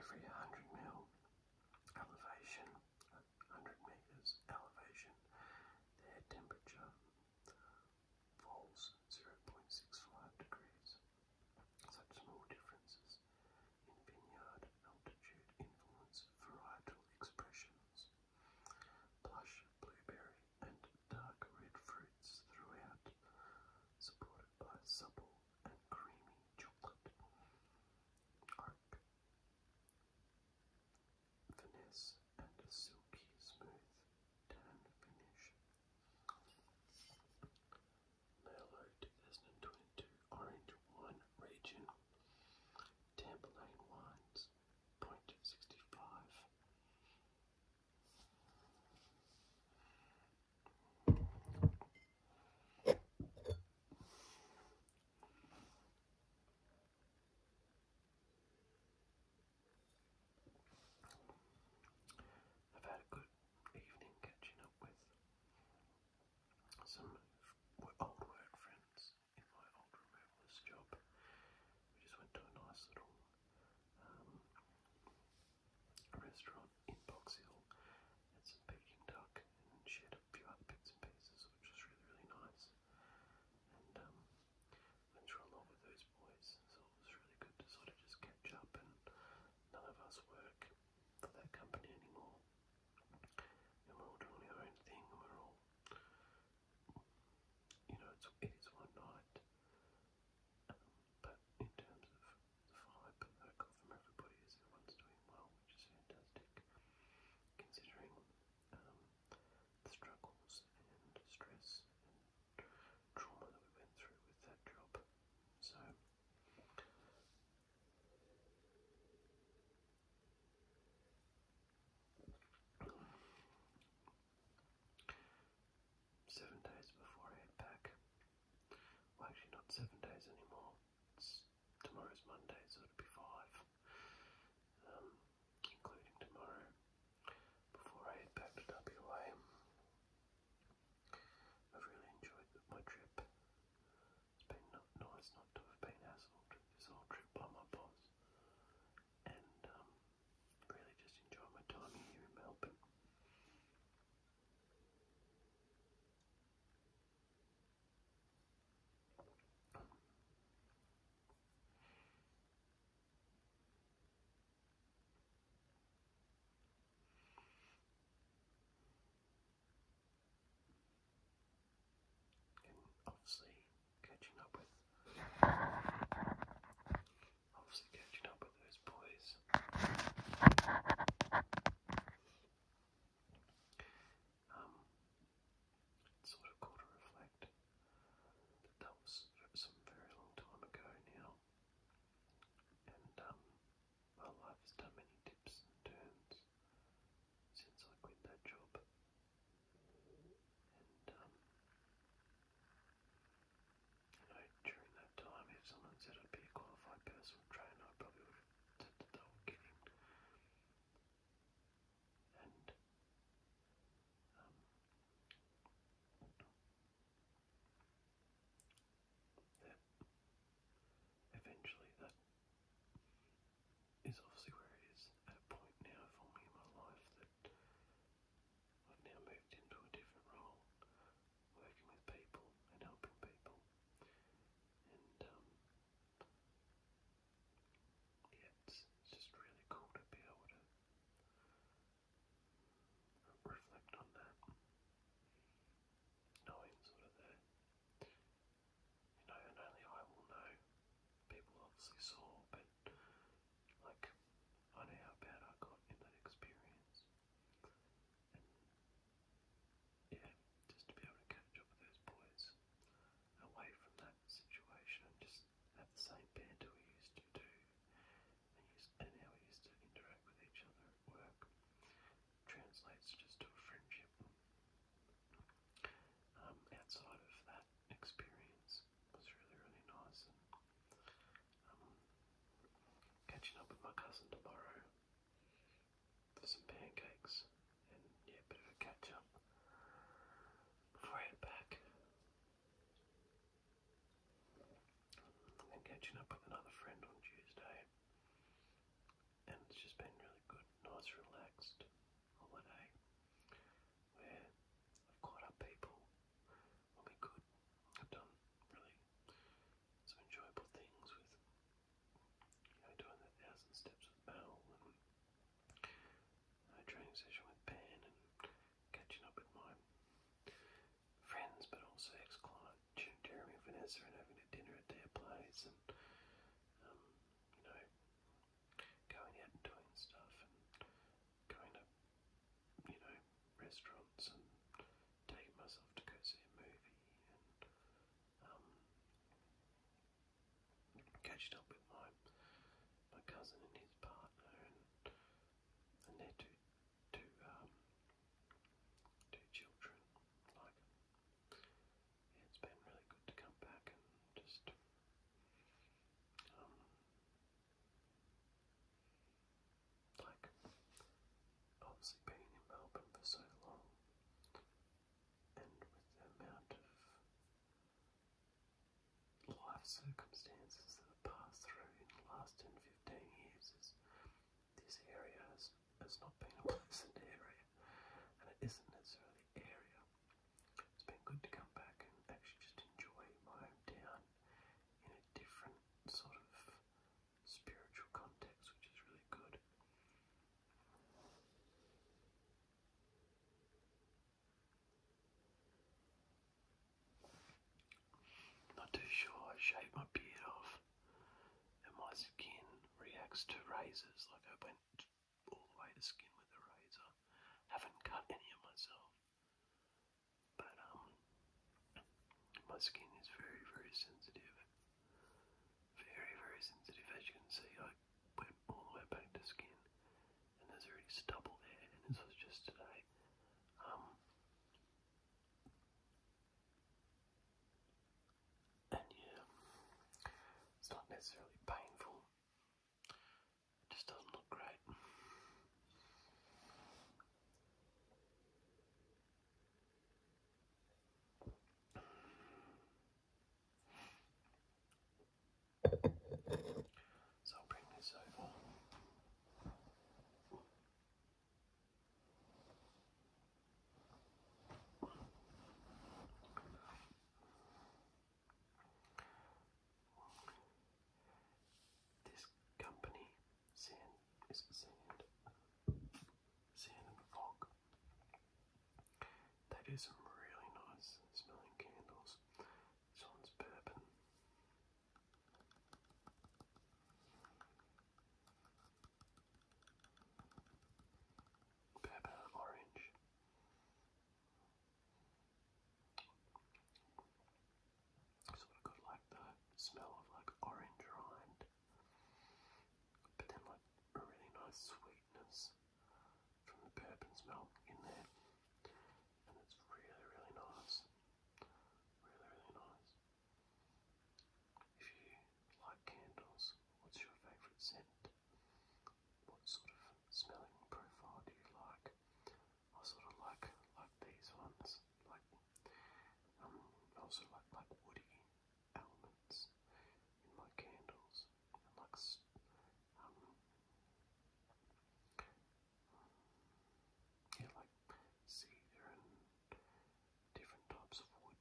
every 100 mil elevation, 100 meters elevation, their temperature falls 0.65 degrees. Such small differences in vineyard altitude influence varietal expressions. Blush blueberry and dark red fruits throughout, supported by supple and creamy chocolate. Oak, finesse and a silky smooth tan finish. Merlot 2022 Orange Wine Region. Tamberlane Wines, 0.65. I've had a good evening catching up with some old work friends in my old removalist job. We just went to a nice little restaurant in Box Hill, had some Peking duck, and shared a few other bits and pieces, which was really, really nice. And went through a lot with those boys, so it was really good to sort of just catch up, and none of us work for that company anymore. And we're all doing our own thing, and we're all, it is one night. But in terms of the vibe that I got from everybody is everyone's doing well, which is fantastic, considering the struggles and stress and trauma that we went through with that job. So 7 days before I head back, well actually not 7 days anymore, tomorrow's Monday, so it'll be 5, including tomorrow, before I head back to WA. I've really enjoyed my trip. It's been nice not to have been hassled this whole trip by my boss, and really just enjoy my time here in Melbourne. And obviously catching up with those boys. It's sort of cool to reflect that was some very long time ago now, and my life has done many dips and turns since I quit that job, and during that time, if someone said I'd be a qualified personal trainer, I probably would have said that they were kidding. And that eventually that is obviously where it is at a point now for me in my life that I've now moved into a different role, working with people and helping people, and it's just really cool to be able to reflect on that, knowing sort of that, and only I will know. People obviously saw, but like, I know how bad I got in that experience, and yeah, just to be able to catch up with those boys away from that situation and just have the same banter we used to do, and how we used to interact with each other at work, translates just to a friendship. Outside of that experience was really, really nice, and catching up with my cousin tomorrow for some pancakes, and yeah, a bit of a catch up before I head back, and catching up with another friend on Tuesday, and it's just been necessarily having a dinner at their place and, you know, going out and doing stuff and going to, you know, restaurants and taking myself to go see a movie and catching up with my cousin and his partner and their two children. Like, yeah, it's been really good to come back and just like obviously being in Melbourne for so long and with the amount of life circumstances that have passed through in the last 10, 15 years, this area has not been a pleasant area, and it isn't necessarily area. It's been good to come back and actually just enjoy my hometown in a different sort of spiritual context, which is really good. Not too sure. I shaved my beard off and my skin reacts to razors. Like, I went all the way to skin with a razor. Haven't cut any of myself, but my skin is very, very sensitive. Very, very sensitive. As you can see, I went all the way back to skin and there's already stubble there, and this was just today. And yeah, it's not necessarily painful. It just doesn't look great. So I'll bring this over. This company, Sand and Fog. They do some really nice smelling candles. This one's bourbon. Bourbon and orange. Sort of got like the smell of like orange rind, but then like a really nice sweetness from the bourbon smell in there, and it's really, really nice. Really, really nice. If you like candles, what's your favourite scent? What sort of smelling profile do you like? I sort of like these ones. Like I also like woody elements in my candles, and like yeah, like cedar and different types of wood,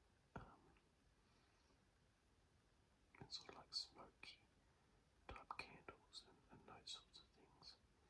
and sort of like smoky type candles and those sorts of things.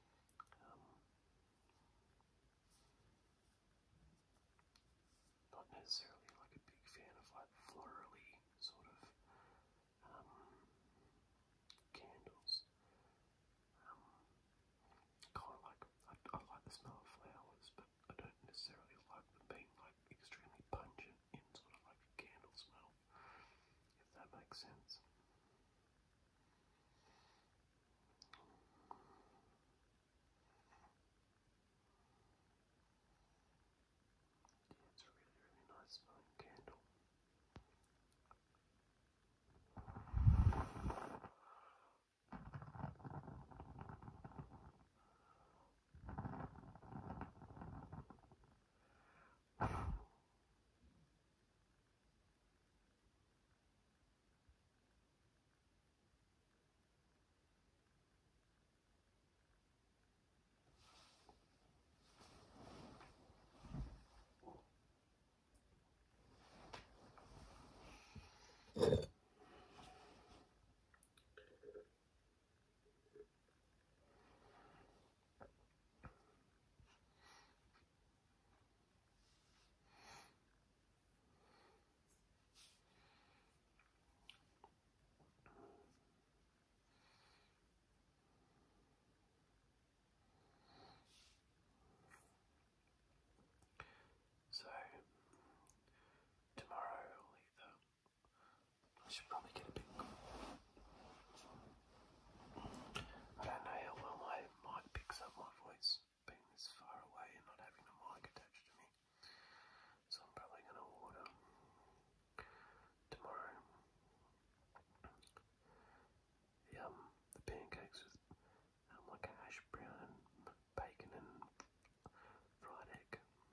Not necessarily like a big fan of like florally sort of candles. Kind of like I like the smell of flowers, but I don't necessarily like them being like extremely pungent in sort of like a candle smell, if that makes sense. should probably get a bit. I don't know how well my mic picks up my voice being this far away and not having a mic attached to me. So I'm probably going to order tomorrow the pancakes with like a hash brown and bacon and fried egg.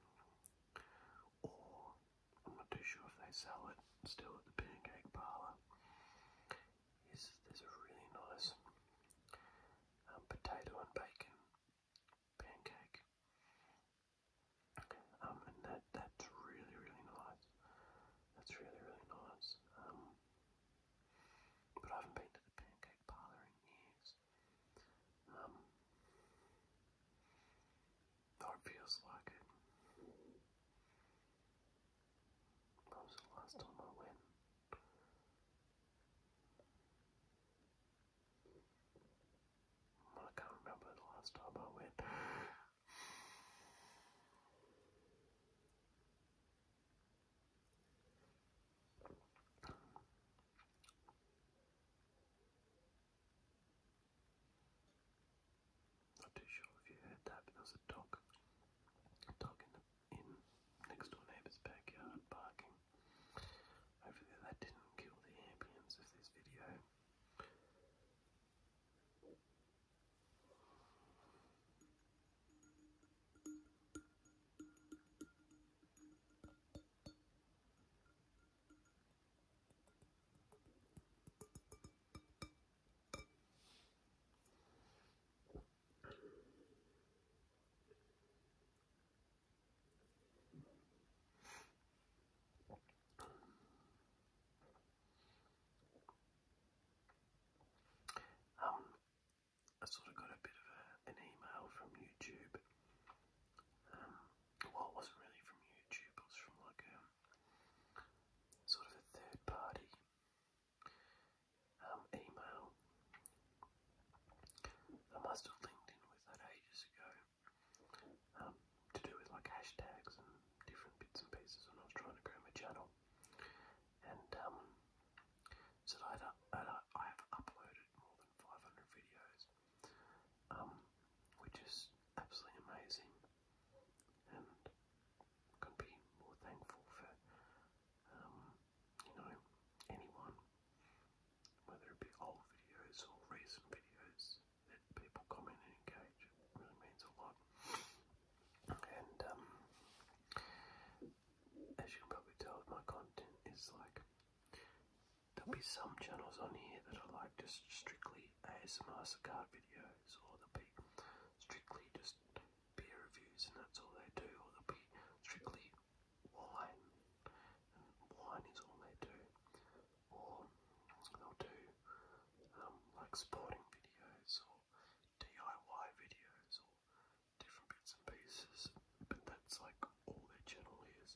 Or I'm not too sure if they sell it still at the Pancake Parlour. There's a really nice potato and bacon pancake, and that's really nice. That's really nice. But I haven't been to the Pancake Parlour in years. Though it feels like it. When was the last time I went? I can't remember the last time I went. Not too sure if you heard that, but there was a dog in next door neighbour's backyard barking. Hopefully that didn't kill the ambience of this video. I sort of got a bit of an email from YouTube. Well, it wasn't really from YouTube, it was from like a sort of a third party email. I must have linked in with that ages ago, to do with like hashtags and different bits and pieces when I was trying to grow my channel. And so I have uploaded more than 500 videos, which is absolutely amazing, and couldn't be more thankful for anyone, whether it be old videos or recent videos, that people comment and engage. It really means a lot. And as you can probably tell, my content is like, there'll be some channels on here that are like just strictly ASMR cigar videos, or there'll be strictly just beer reviews and that's all they do, or there'll be strictly wine, and wine is all they do, or they'll do like sporting videos or DIY videos or different bits and pieces, but that's like all their channel is.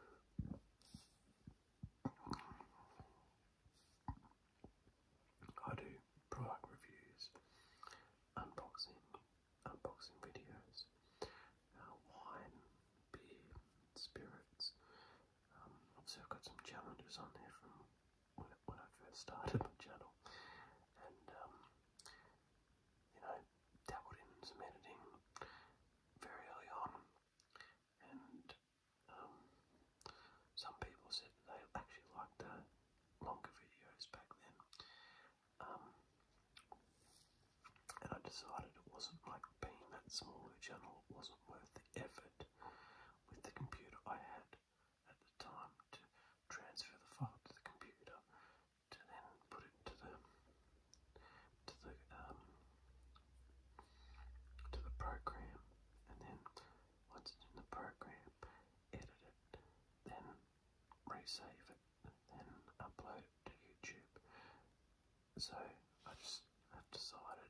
I do product reviews, unboxing videos, wine, beer, spirits. Obviously I've got some challenges on there from when I first started my channel, and dabbled in some editing very early on, and some people said that they actually liked the longer videos back then, and I decided it wasn't, like, being that small of a channel, it wasn't worth the effort with the computer I had at the time to transfer the file to the computer, to then put it to the program, and then once it's in the program, edit it, then resave it, and then upload it to YouTube. So I just have decided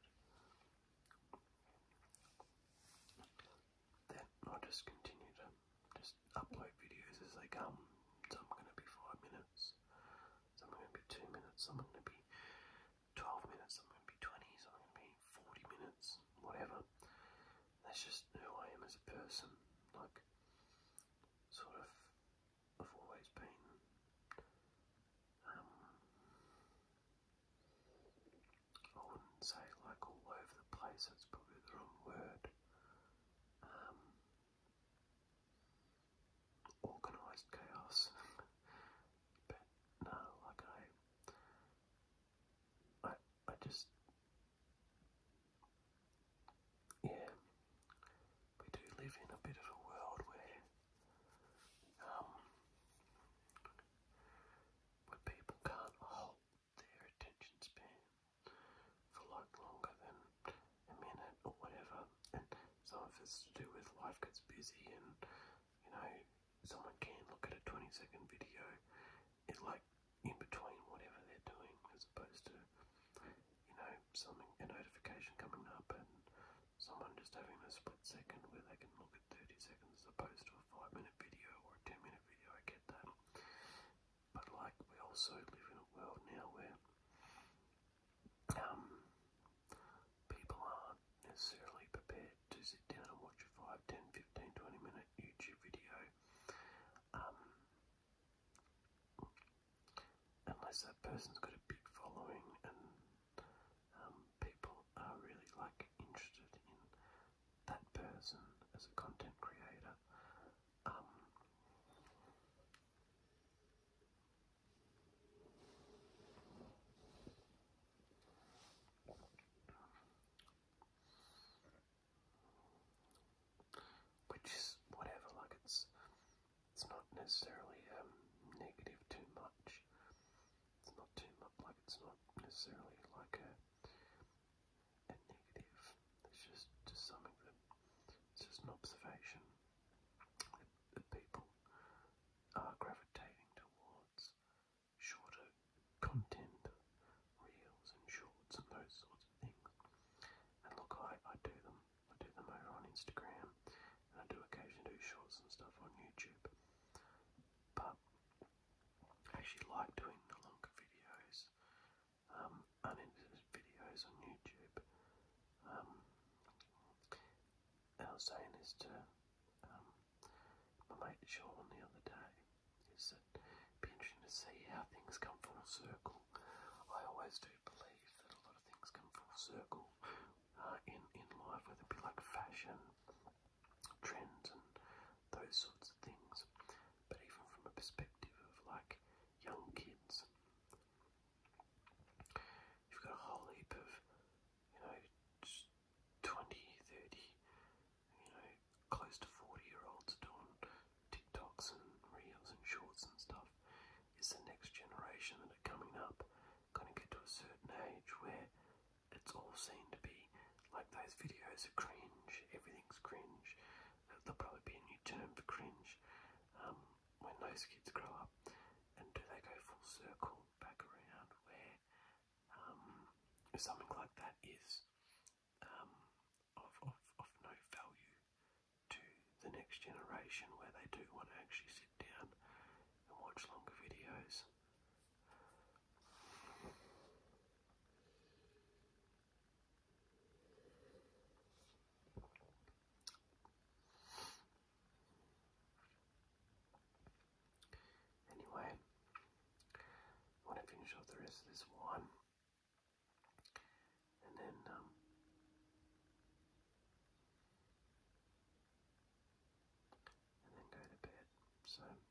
that I'll just continue to just upload videos as they come. Some are going to be 5 minutes, some are going to be 2 minutes, some are going to be 12 minutes, some are going to be 20, some are going to be 40 minutes, whatever. That's just who I am as a person. Like, sort of, I've always been live in a bit of a world where people can't hold their attention span for like longer than a minute or whatever, and some of it's to do with life gets busy, and you know, someone can look at a 20-second video in like in between whatever they're doing, as opposed to, you know, a notification coming up and someone just having a split second where they can look at 30 seconds as opposed to a 5-minute video or a 10-minute video. I get that, but like we also live in a world now where people aren't necessarily prepared to sit down and watch a 5, 10, 15, 20-minute YouTube video unless that person's got a big following and people are really like interested in that person as a content creator. Which is whatever, like it's not necessarily negative too much. It's not too much, like it's not necessarily like a negative. It's just something that it's just an observation that people are gravitating towards shorter content, reels and shorts and those sorts of things. And look, I do them. I do them over on Instagram, and I do occasionally do shorts and stuff on YouTube. But I actually like doing the longer videos, unedited videos on YouTube. And I was saying this to my mate Sean the other day, is that it'd be interesting to see how things come full circle. I always do believe that a lot of things come full circle in life, whether it be like fashion, trends and those sorts of things, but even from a perspective of like young kids, you've got a whole heap of, you know, 20, 30, you know, close to 40-year-olds doing TikToks and reels and shorts and stuff. Is the next generation that are coming up going to get to a certain age where it's all seen to be like those videos are cringe, everything's cringe? There'll probably be a new term for cringe when those kids grow up. And do they go full circle back around where something like that is of no value to the next generation, where they do want to actually sit down and watch longer videos? Anyway, I want to finish off the rest of this wine and then go to bed. So